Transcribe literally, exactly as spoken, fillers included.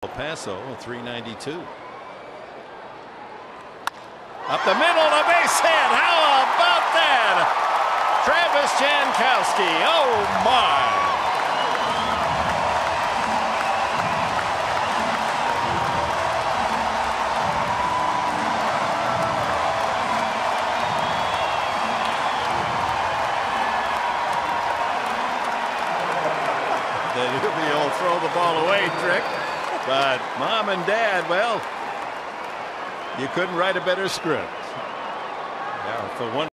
El Paso, three ninety-two. Up the middle, a base hit. How about that? Travis Jankowski. Oh my. The old throw the ball away trick. But mom and dad, well, you couldn't write a better script. Yeah, for one.